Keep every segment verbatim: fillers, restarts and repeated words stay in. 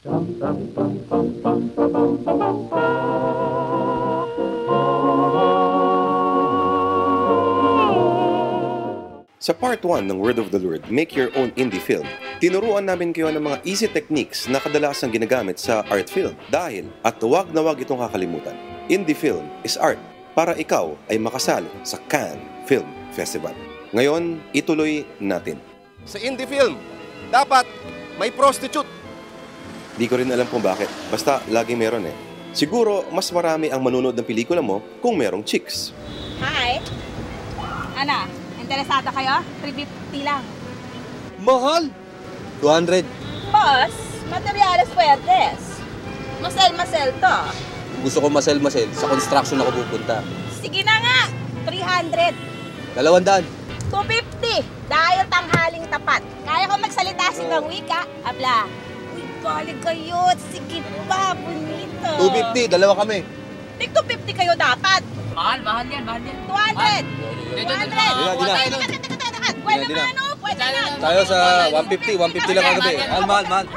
Sa part one ng Word of the Lord, Make Your Own Indie Film, tinuruan namin kayo ng mga easy techniques na kadalasang ginagamit sa art film. Dahil, at huwag na huwag itong kakalimutan, indie film is art para ikaw ay makasali sa Cannes Film Festival. Ngayon, ituloy natin. Sa indie film, dapat may prostitute. Di ko rin alam kung bakit, basta lagi meron eh. Siguro, mas marami ang manonood ng pelikula mo kung merong chicks. Hi! Ana, interesada kayo? three fifty lang. Mahal! two hundred. Boss, materiales puertes. Masel-masel to. Gusto ko masel-masel. Sa construction ako pupunta. Sige na nga, three hundred. Dalawandaan. two fifty, dahil tanghaling tapat. Kaya ko magsalita sigang wika. Abla, uy, balik kayo. Sige pa, bonito. two fifty, dalawa kami. Tig two fifty kayo dapat. Mahal, mahal yan, mahal yan. two hundred. two hundred. Dina, dina. Pwede Dina, na dina. ano, pwede na. Tayo sa one fifty, one fifty lang kagabi. Mahal, mahal, mahal.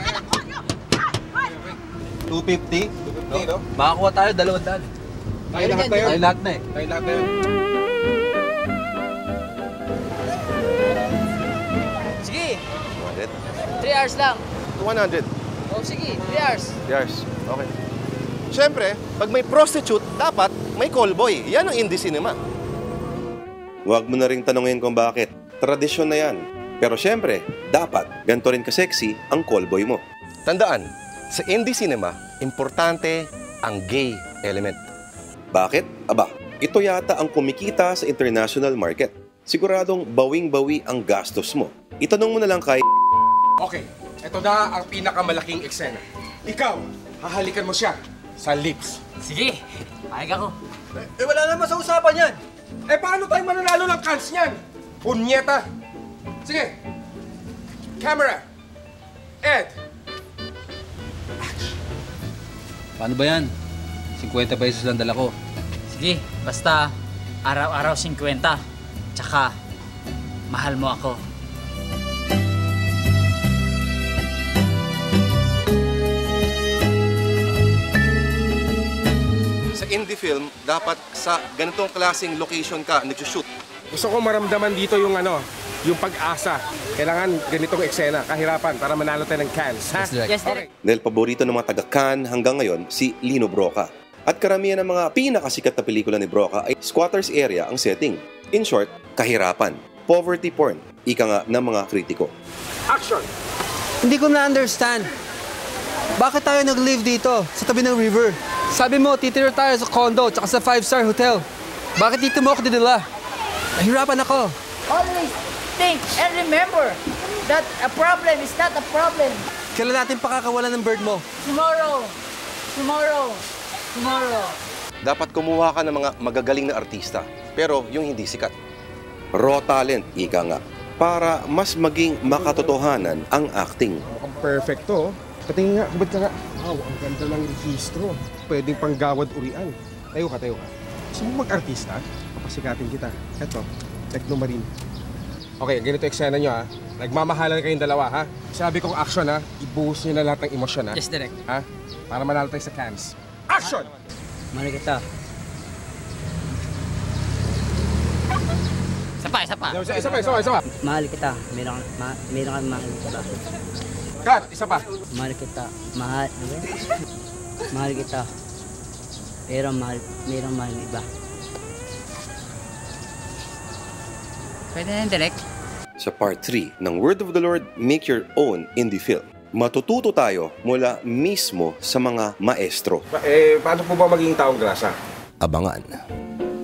two fifty? two fifty, no? Makakuha tayo, dalawandaan. Tayo lahat na yun. Tayo lahat na eh. Tayo lahat na yun. Sige, two hundred? three hours lang. one hundred. Oh, sige, three hours. Yes. Okay. Siyempre, pag may prostitute, dapat may callboy. Yan ang indie cinema. Huwag mo na ring tanongin kung bakit. Tradisyon na yan. Pero syempre, dapat ganito rin ka-sexy ang callboy mo. Tandaan, sa indie cinema, importante ang gay element. Bakit? Aba, ito yata ang kumikita sa international market. Siguradong bawing-bawi ang gastos mo. Itanong mo na lang kay... Okay, ito na ang pinakamalaking eksena. Ikaw, hahalikan mo siya sa lips. Sige, payag ako. Eh wala naman sa usapan yan. Eh paano tayo mananalo ng cans niyan? Punyeta! Sige, camera, Ed. Paano ba yan? fifty pesos lang dala ko. Sige, basta araw-araw fifty. Tsaka, mahal mo ako. Sa indie film, dapat sa ganitong klaseng location ka nagsushoot. Gusto ko maramdaman dito yung ano, yung pag-asa. Kailangan ganitong eksena, kahirapan para manalo tayo ng cans, ha? Yes, direct. Yes, direct. Dahil paborito ng mga taga-Cannes hanggang ngayon si Lino Brocka. At karamihan ng mga pinakasikat na pelikula ni Brocka ay squatters area ang setting. In short, kahirapan, poverty porn, ika nga ng mga kritiko. Action! Hindi ko na-understand. Bakit tayo nag-live dito, sa tabi ng river? Sabi mo, titira tayo sa condo, tsaka sa five-star hotel. Bakit dito mo ako dinala? Nahirapan ako. Always think and remember that a problem is not a problem. Kailan natin pakakawalan ng bird mo? Tomorrow, tomorrow, tomorrow. Dapat kumuha ka ng mga magagaling na artista, pero yung hindi sikat. Raw talent, ika nga, para mas maging makatotohanan ang acting. Mukhang perfecto. Patingin nga, kubad ka nga. Wow, ang ganda ng registro. Pwedeng panggawad urian. Tayo ka, tayo ka. Gusto mo mag-artista? Papasikatin kita. Eto, Techno Marine. Okay, ganito eksena nyo ha. Nagmamahalan kayong dalawa ha. Sabi kong action ha, ibuhos nyo na lahat ng emosyon ha. Yes, direct. Ha? Para manalo tayo sa cans. Action! Mahal kita. Isa pa, isa pa. Isa, isa pa, isa pa, isa pa. Mahal kita. Meron ka, ma meron ka mahal kita. Cut, isa pa. Mahal kita. Mahal. Mahal kita. Pero mahal, merong mahal iba. Pwede na yung direct. Sa part three ng Word of the Lord, Make Your Own Indie Film, matututo tayo mula mismo sa mga maestro. Eh, paano po ba maging taong grasa? Abangan.